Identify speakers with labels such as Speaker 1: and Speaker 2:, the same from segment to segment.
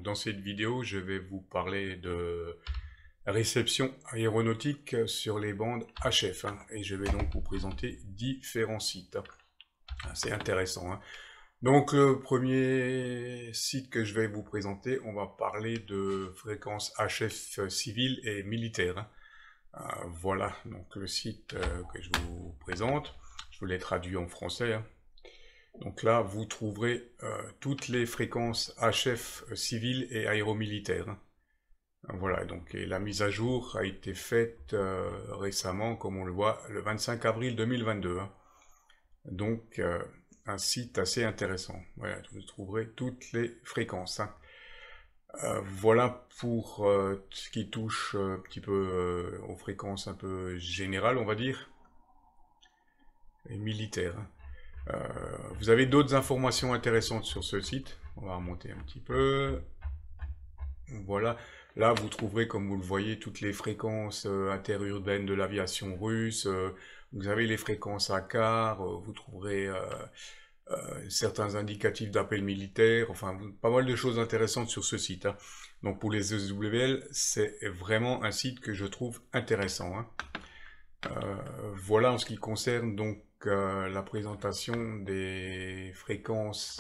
Speaker 1: dans cette vidéo, je vais vous parler de réception aéronautique sur les bandes HF, et je vais donc vous présenter différents sites. C'est intéressant. Donc le premier site que je vais vous présenter, on va parler de fréquences HF civiles et militaires. Voilà donc le site que je vous présente. Je vous l'ai traduit en français. Donc là, vous trouverez toutes les fréquences HF civiles et aéromilitaires. Voilà, donc et la mise à jour a été faite récemment, comme on le voit, le 25 avril 2022. Donc, un site assez intéressant. Voilà, vous trouverez toutes les fréquences. Voilà pour ce qui touche un petit peu aux fréquences un peu générales, on va dire, et militaires. Vous avez d'autres informations intéressantes sur ce site. On va remonter un petit peu. Voilà. Là, vous trouverez, comme vous le voyez, toutes les fréquences interurbaines de l'aviation russe. Vous avez les fréquences ACAR. Vous trouverez certains indicatifs d'appel militaire. Enfin, pas mal de choses intéressantes sur ce site. Donc, pour les ESWL, c'est vraiment un site que je trouve intéressant. Voilà en ce qui concerne donc la présentation des fréquences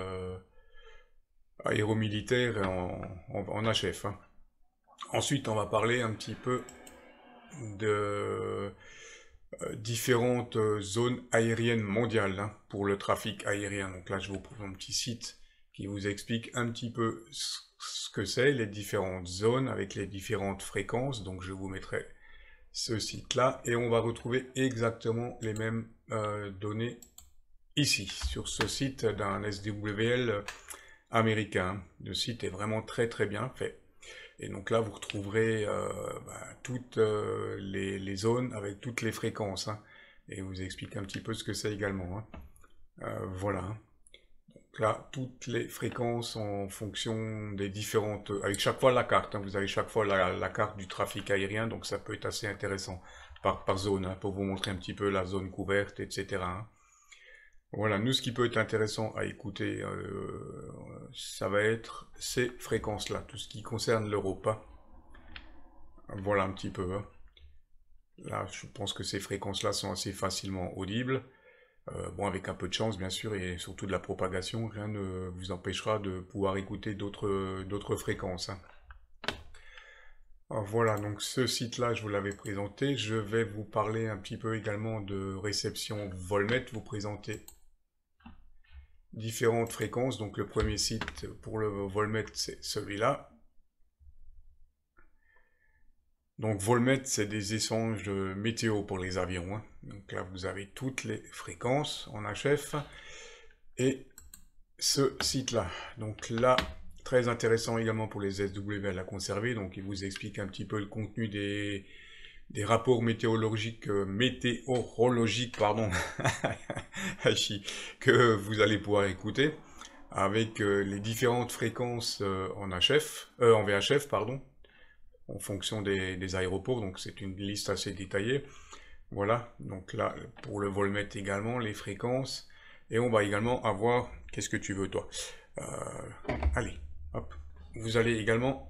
Speaker 1: aéromilitaires en HF. Ensuite, on va parler un petit peu de différentes zones aériennes mondiales pour le trafic aérien. Donc là, je vous présente un petit site qui vous explique un petit peu ce que c'est, les différentes zones avec les différentes fréquences. Donc je vous mettrai ce site-là, et on va retrouver exactement les mêmes données ici, sur ce site d'un SDWL américain. Le site est vraiment très très bien fait. Et donc là, vous retrouverez toutes les zones avec toutes les fréquences, et vous explique un petit peu ce que c'est également. Voilà. Donc là, toutes les fréquences en fonction des différentes... Avec chaque fois la carte, vous avez chaque fois la carte du trafic aérien, donc ça peut être assez intéressant par zone, pour vous montrer un petit peu la zone couverte, etc. Voilà, nous, ce qui peut être intéressant à écouter, ça va être ces fréquences-là, tout ce qui concerne l'Europe. Voilà un petit peu. Là, je pense que ces fréquences-là sont assez facilement audibles. Bon, avec un peu de chance, bien sûr, et surtout de la propagation, rien ne vous empêchera de pouvoir écouter d'autres fréquences. Voilà, donc ce site-là, je vous l'avais présenté. Je vais vous parler un petit peu également de réception Volmet, vous présenter différentes fréquences. Donc le premier site pour le Volmet, c'est celui-là. Donc Volmet, c'est des échanges de météo pour les avions. Donc là, vous avez toutes les fréquences en HF. Et ce site-là, donc là, très intéressant également pour les SWL à conserver. Donc il vous explique un petit peu le contenu des rapports météorologiques, pardon, que vous allez pouvoir écouter, avec les différentes fréquences en VHF, pardon, en fonction des aéroports. Donc c'est une liste assez détaillée. Voilà, donc là, pour le Volmet également, les fréquences. Et on va également avoir, qu'est-ce que tu veux toi? Allez, hop. Vous allez également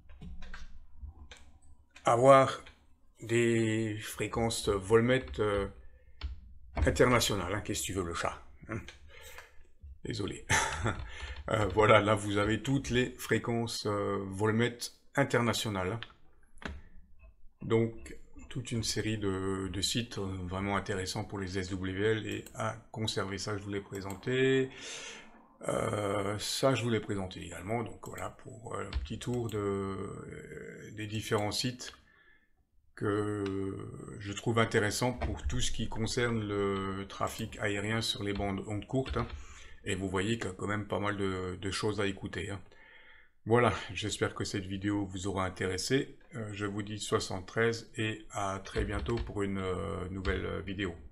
Speaker 1: avoir des fréquences Volmet internationales. Qu'est-ce que tu veux, le chat? Désolé. Voilà, là vous avez toutes les fréquences Volmet internationales. Donc, toute une série de sites vraiment intéressants pour les SWL et à conserver. Ça, je vous l'ai présenté. Ça, je vous l'ai présenté également. Donc voilà, pour un petit tour des différents sites que je trouve intéressants pour tout ce qui concerne le trafic aérien sur les ondes courtes. Et vous voyez qu'il y a quand même pas mal de choses à écouter. Voilà, j'espère que cette vidéo vous aura intéressé. Je vous dis 73 et à très bientôt pour une nouvelle vidéo.